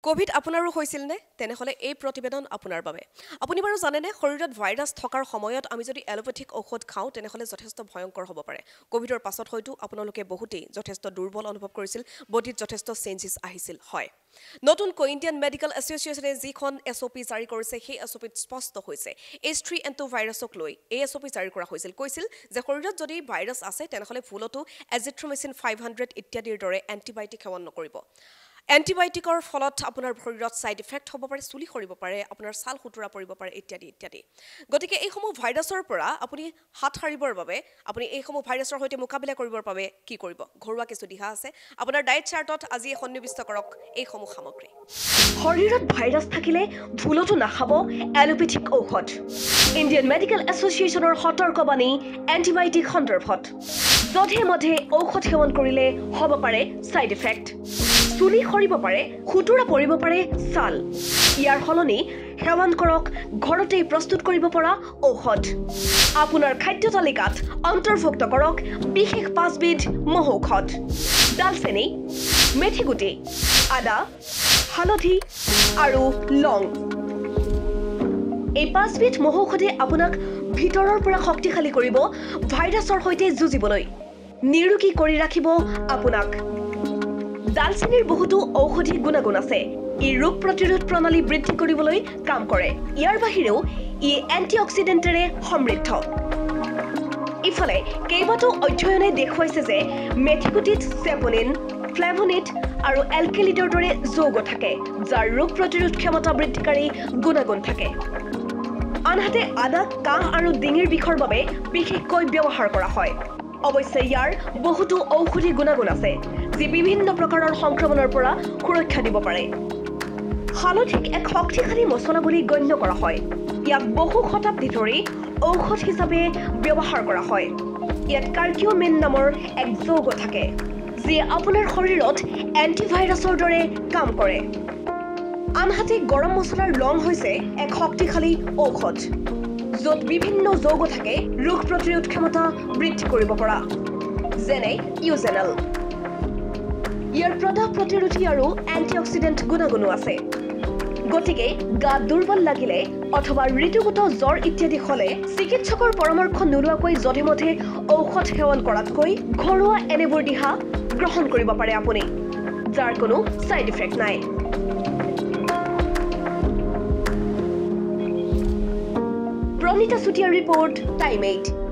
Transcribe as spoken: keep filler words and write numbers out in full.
Covid আপোনাৰো হৈছিল নে তেনেহলে এই প্ৰতিবেদন আপোনাৰ বাবে আপুনি বাৰু জানে নে শৰীৰত ভাইৰাছ থকাৰ সময়ত আমি যদি এলোপেথিক ঔষধ খাওঁ তেনেহলে যথেষ্ট ভয়ংকৰ হ'ব পাৰে কোভিডৰ পাছত হয়তো আপোনালোকে বহুতেই যথেষ্ট দুৰ্বল অনুভৱ কৰিছিল বডিত যথেষ্ট চেঞ্জেছ আহিছিল হয় নতুন ইণ্ডিয়ান মেডিকেল এছ'চিয়েশ্যনে যিখন এছঅপি জাৰি কৰিছে সেই এছঅপিত স্পষ্ট হৈছে এইচ থ্ৰী এন টু ভাইৰাছক লৈ এই এছঅপি জাৰি কৰা হৈছিল কৈছিল যে শৰীৰত যদি ভাইৰাছ আছে তেনেহলে ভুলতো এজিথ্ৰ'মিচিন ফাইভ হাণ্ড্ৰেড ইত্যাদিৰ দৰে এণ্টিবায়'টিক সেৱন নকৰিব এণ্টিবায়'টিকৰ ফলত আপোনাৰ শৰীৰত সাইড ইফেক্ট হ'ব পাৰে চুলি সৰিব পাৰে আপোনাৰ ছাল খুতুৰা পৰিব পাৰে ইত্যাদি ইত্যাদি গতিকে এই সমূহ ভাইৰাছৰ পৰা আপুনি হাত সাৰিবৰ বাবে আপুনি এই সমূহ ভাইৰাছৰ সৈতে মোকাবিলা কৰিবৰ বাবে কি কৰিব ঘৰুৱা কিছু দিহা আছে আপোনাৰ ডায়েট চাৰ্টত আজি সন্নিবিষ্ট কৰক এই সমূহ সামগ্ৰী শৰীৰত ভাইৰাছ থাকিলে ভুলতো নাখাব এলোপেথিক ঔষধ ইণ্ডিয়ান মেডিকেল এছ'চিয়েশ্যনৰ সতৰ্কবাণী এণ্টিবায়'টিক সন্দৰ্ভত যধে মধে ঔষধ সেৱন কৰিলে হ'ব পাৰে সাইড ইফেক্ট চুলি সৰিব পাৰে খুতুৰা পৰিব পাৰে ছাল ইয়াৰ হলনি সেৱন কৰক ঘৰতেই প্ৰস্তুত কৰিব পৰা ঔষধ আপোনাৰ খাদ্য তালিকাত অন্তৰ্ভুক্ত কৰক বিশেষ পাঁচবিধ মহৌষধ দালচেনি মেথিগুটি আদা হালধি আৰু লং এই পাঁচবিধ মহৌষধে আপোনাক ভিতৰৰ পৰা শক্তিশালী কৰিব ভাইৰাছৰ সৈতে যুঁজিবলৈ নিৰোগী কৰি ৰাখিব আপোনাক দালচেনিৰ বহুতো ঔষধি গুণাগুণ আছে ই ৰোগ প্ৰতিৰোধ প্ৰণালী বৃদ্ধি কৰিবলৈ কাম কৰে ইয়াৰ বাহিৰেও ই এণ্টিঅক্সিডেণ্টেৰে সমৃদ্ধ ইফালে কেইবাটাও অধ্যয়নে দেখুৱাইছে যে মেথিগুটিত চেপনিন ফ্লেভোনিড আৰু এলকেলিডৰ দৰে যৌগ থাকে যাৰ ৰোগ প্ৰতিৰোধ ক্ষমতা বৃদ্ধিকাৰী গুণাগুণ থাকে আনহাতে আদা কাহ আৰু ডিঙিৰ বিষৰ বাবে বিশেষকৈ ব্যৱহাৰ কৰা হয় অৱশ্যে ইয়াৰ বহুতো ঔষধি গুণাগুণ আছে যি বিভিন্ন প্ৰকাৰৰ সংক্ৰমণৰ পৰা সুৰক্ষা দিব পাৰে হালধিক এক শক্তিশালী মছলা বুলি গণ্য কৰা হয় ইয়াক বহু শতাব্দী ধৰি ঔষধ হিচাপে ব্যৱহাৰ কৰা হয় ইয়াত কাৰ্কিউমিন নামৰ এক যৌগ থাকে যিয়ে আপোনাৰ শৰীৰত এণ্টিভাইৰাছৰ দৰে কাম কৰে আনহাতে গৰম মছলাৰ লং হৈছে এক শক্তিশালী ঔষধ য'ত বিভিন্ন যৌগ থাকে ৰোগ প্ৰতিৰোধ ক্ষমতা বৃদ্ধি কৰিব পৰা যেনে ইউজেনাল ইয়াৰ প্ৰদাহ প্ৰতিৰোধী আৰু এণ্টিঅক্সিডেণ্ট গুণাগুণো আছে গতিকে গা দুৰ্বল লাগিলে অথবা ঋতুগত জ্বৰ ইত্যাদি হলে চিকিৎসকৰ পৰামৰ্শ নোলোৱাকৈ যধে মধে ঔষধ সেৱন কৰাতকৈ ঘৰুৱা এনেবোৰ দিহা গ্ৰহণ কৰিব পাৰে আপুনি যাৰ কোনো সাইড ইফেক্ট নাই প্ৰণীতা চুতীয়াৰ ৰিপৰ্ট টাইম এইট